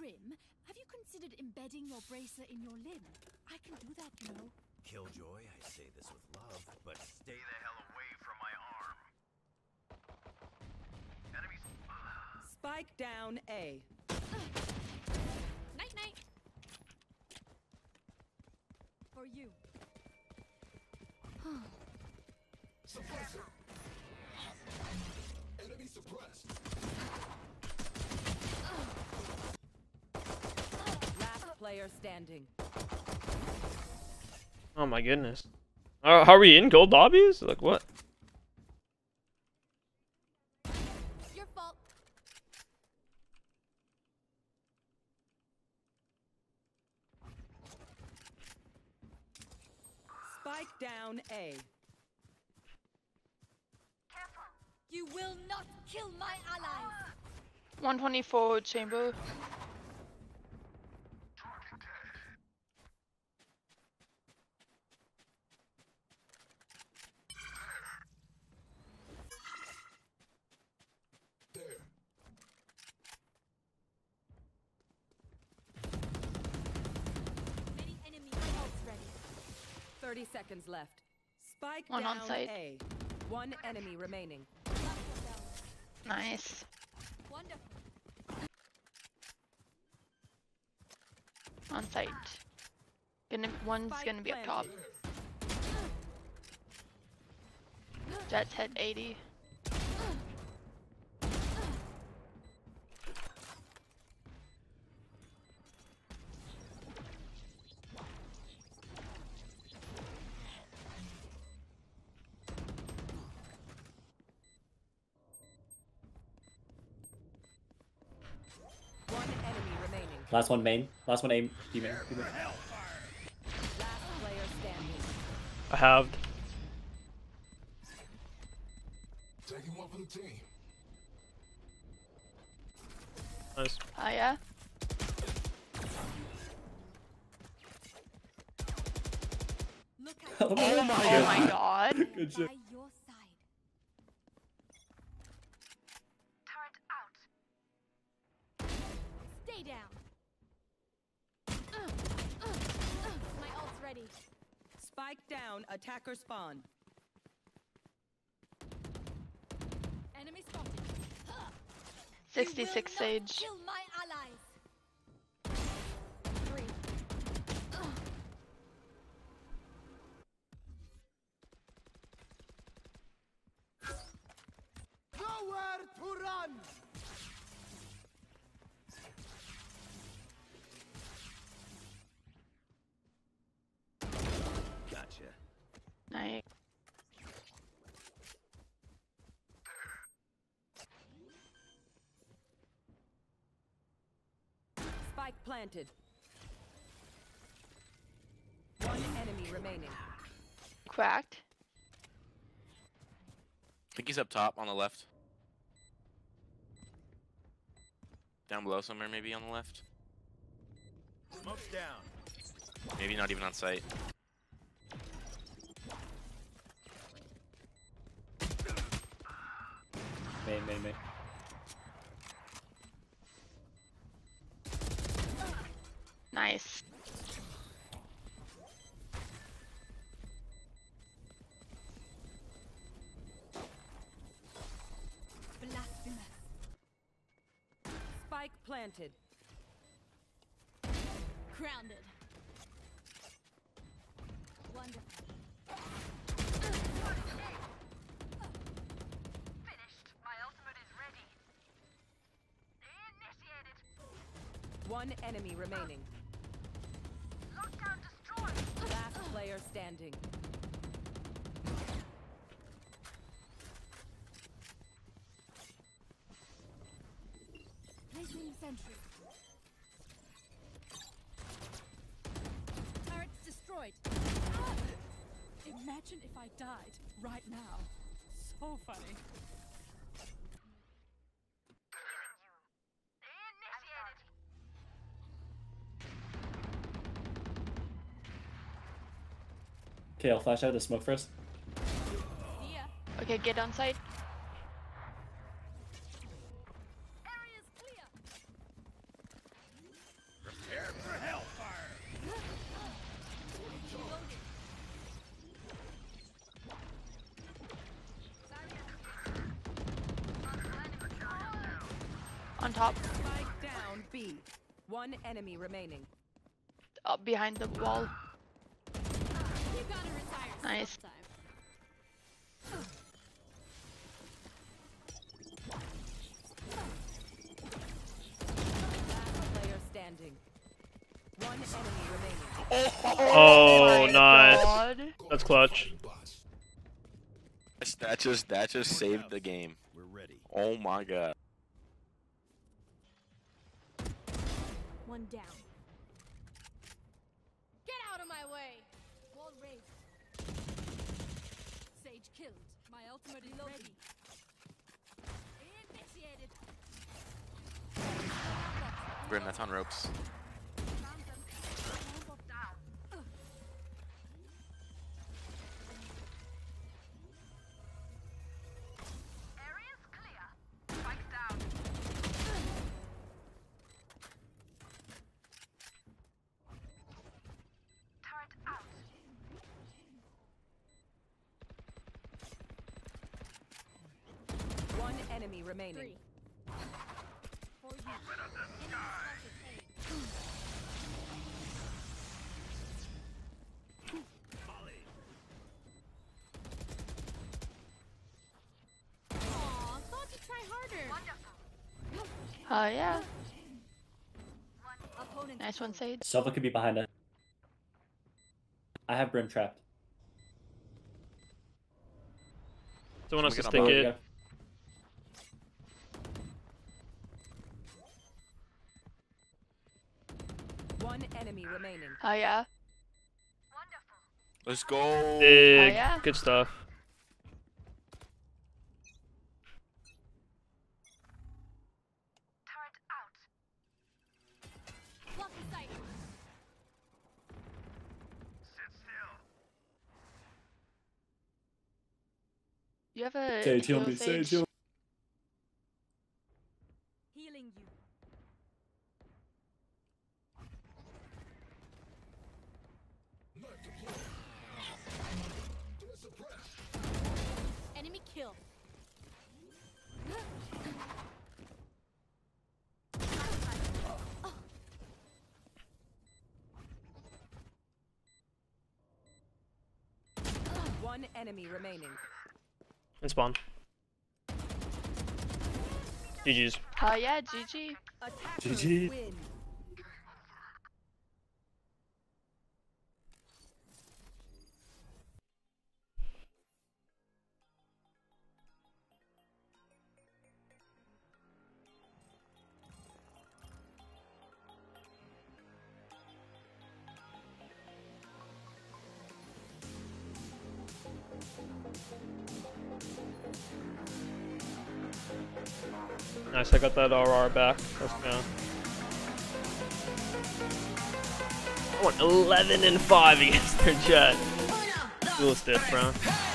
trim, have you considered embedding your bracer in your limb? I can do that, you know. Killjoy, I say this with love, but stay the hell away from my arm. Enemies. Spike down A. Night night. For you. Suppressor. Enemy suppressed. Last player standing. Oh my goodness. How are we in gold lobbies? Like what? Your fault. Spike down A. You will not kill my allies. 124 chamber. There. Many enemy ults ready. 30 seconds left. Spike One on down site. A. One enemy remaining. Nice. Wonderful. On site. One's Spike gonna be up top. Jet's head 80. One enemy remaining. Last one main. Last one aim. B main. B main. Last player standing. I halved. Taking one for the team. Nice. Oh yeah? Look at Oh my Oh my god. Good shit. by your side. Turret out. Stay down. My ult's ready. Spike down. Attacker spawn. Enemy spotted. 66 You will Sage. not kill my allies. 3. Nowhere to run! Gotcha. Nice. Spike planted. One enemy remaining. Cracked. I think he's up top on the left. Down below somewhere, maybe on the left. Smoke's down. Maybe not even on site. Main, main, main. Nice. Blasphemous. Spike planted. Grounded. Wonderful. Finished. My ultimate is ready. Initiated. One enemy remaining. Lockdown destroyed. Last player standing. Placing sentry. Turrets destroyed. Imagine if I died right now. So funny. Okay, I'll flash out the smoke first. See ya. Okay, get on site. Area's clear. On top. Spike down B. One enemy remaining. Up behind the wall. You gotta retire Nice. sometime. Last player standing. One enemy remaining. Oh, my nice. God. That's clutch. Bots. That just saved the game. We're ready. Oh my god. One down. Get out of my way. Wall raised. Sage killed. My ultimate is ready. Initiated. Grim, that's on ropes. Found them. Bomb down. Area's clear. Spike down. Turret out. One enemy remaining. Three. For you. Enemy spotted A. Aw, thought to try harder. Oh yeah. Opponent Nice one, Sage. Sova could be behind us. I have Brim trapped. Someone has to Someone stick get it. Yeah. One enemy remaining. Oh yeah. Let's go. Big. yeah. Good stuff. Turret out. Block the sight. You have a Sage, heal heal, me. Sage, heal me. Healing you. Knife deployed. They're suppressed. Enemy kill. One enemy remaining. And spawn. GG's. Oh yeah, GG. Attackers GG. win. Nice, I got that RR back. Let's go. I went 11 and 5 against their jet. Dual stiff, bro.